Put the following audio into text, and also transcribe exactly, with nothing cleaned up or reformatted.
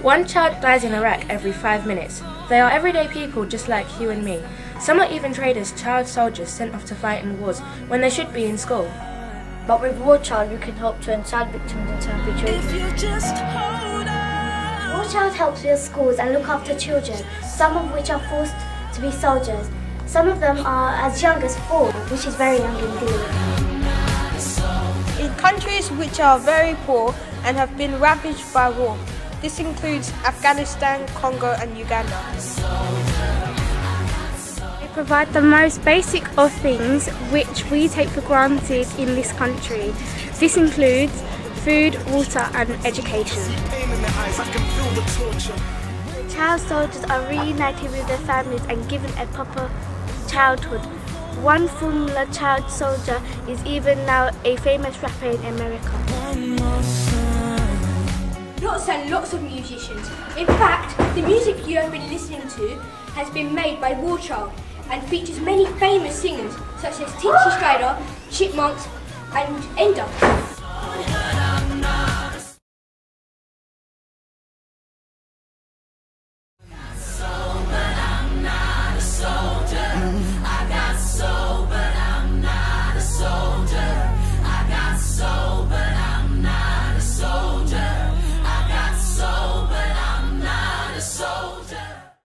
One child dies in Iraq every five minutes. They are everyday people just like you and me. Some are even traded as child soldiers sent off to fight in wars when they should be in school. But with War Child, we can help turn child victims into happy children. War Child helps build schools and look after children, some of which are forced to be soldiers. Some of them are as young as four, which is very young indeed. In countries which are very poor and have been ravaged by war. This includes Afghanistan, Congo and Uganda. They provide the most basic of things which we take for granted in this country. This includes food, water and education. Child soldiers are reunited with their families and given a proper childhood. One former child soldier is even now a famous rapper in America. Lots and lots of musicians. In fact, the music you have been listening to has been made by War Child and features many famous singers such as Tinsy Strider, Chipmunks and Enda.